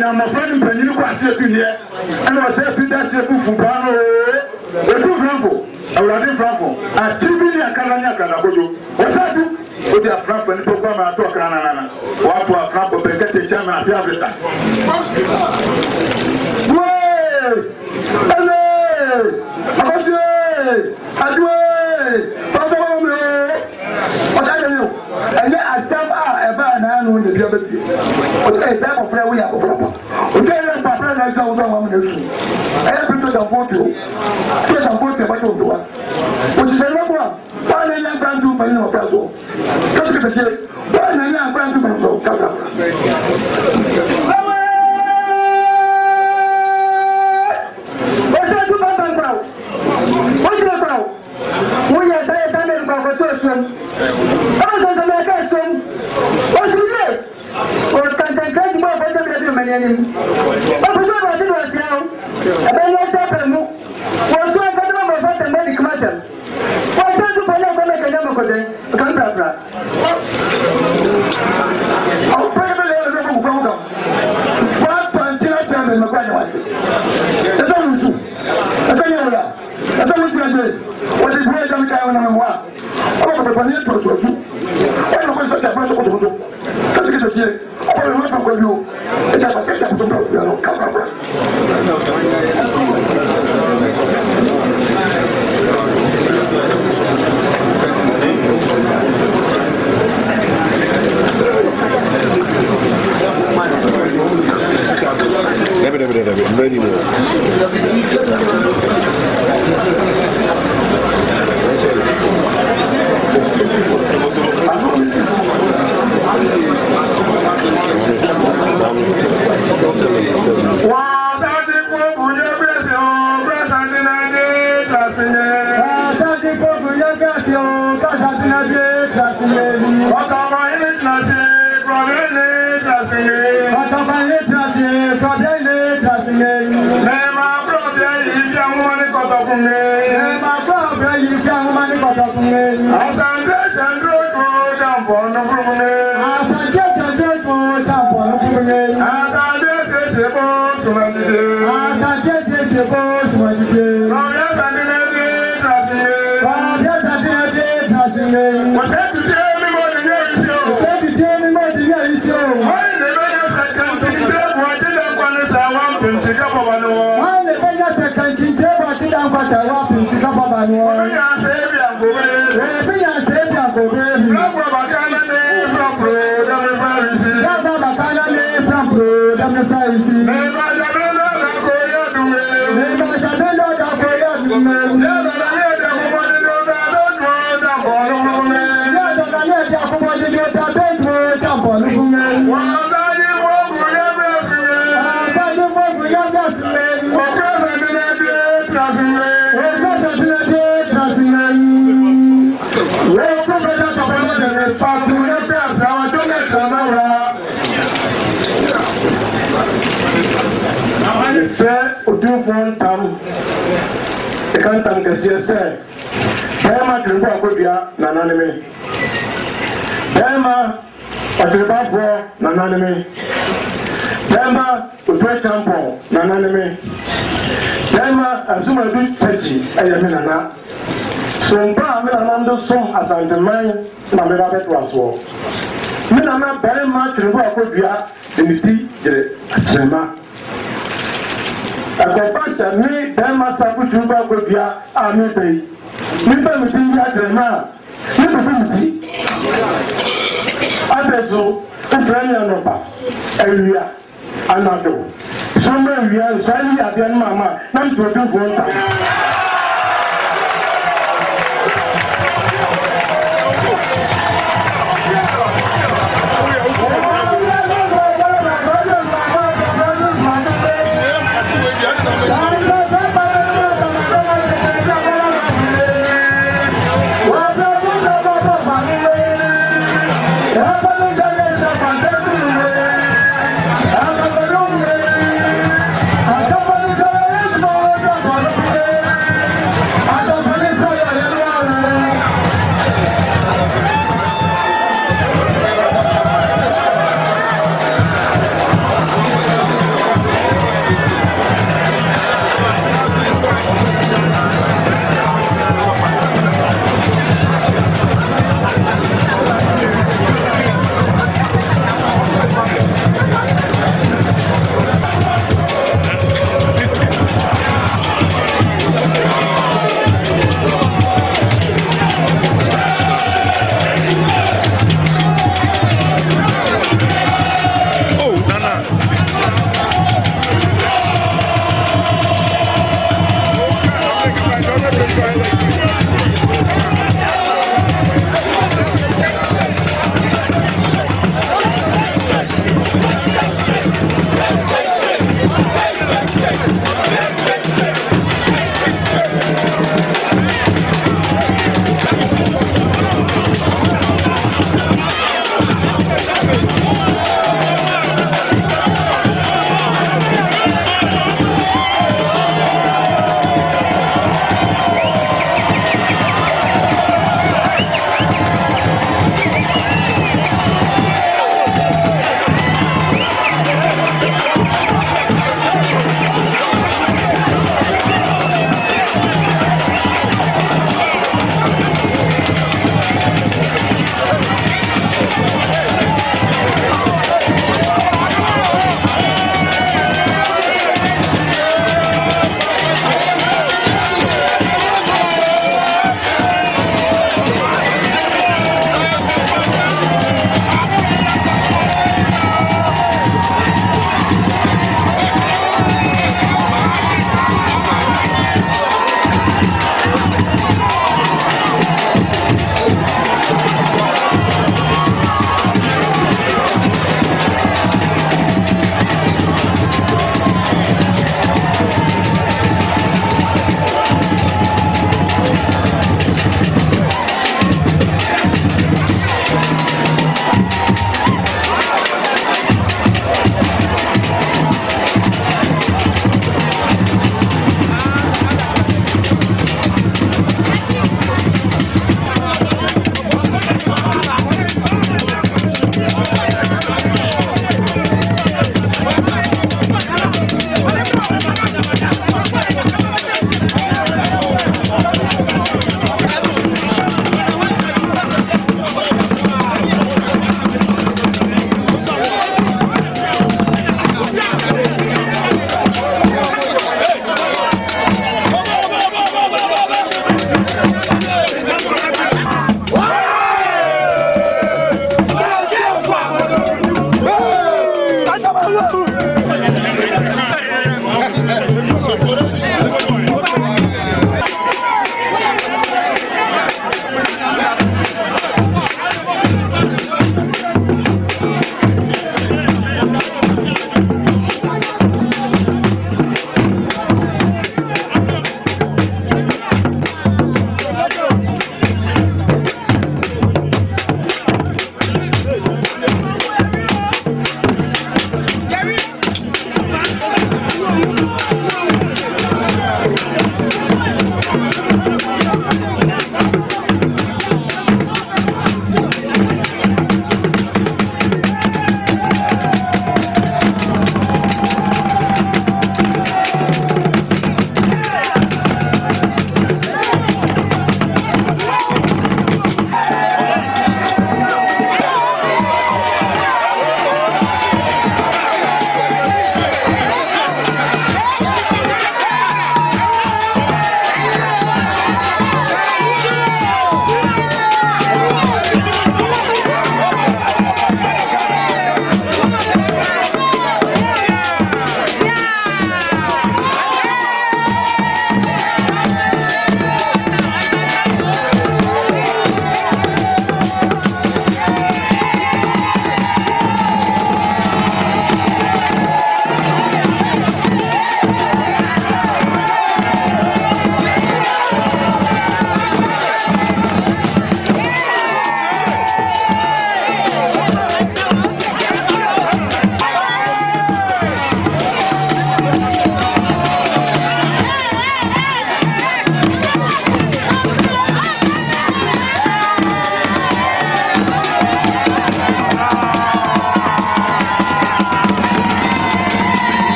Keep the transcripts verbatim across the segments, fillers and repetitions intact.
na mo fa ni panyin ko ase tu ne ana wa se tu da se ku fu ba no e tu franco awurade franco a tibi ni akala ni akala bojo o sa tu o ti franco ni to gba ma to kana na na wa to franco be kete chama na bia breta we ale akosi adwe baba mo o da ni o ele asam a e ba na no ni bia be o ta esa ko fra we ya ko fra o ke le pa fra na ga o do wa mo na su e bi to da foto to da foto ba to do wa o ti le mo ba le ya ba ndu ba ni o ka so ka ke ke ba na ya ba ndu ba so ka ka I'm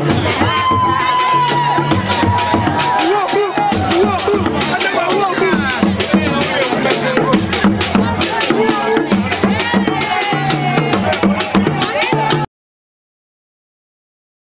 Amen.